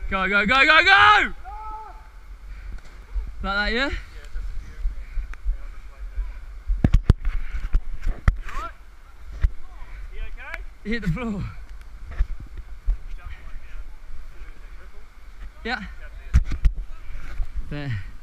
Go, go, go, go, go! Like that, yeah? You hit the floor. Yeah. There.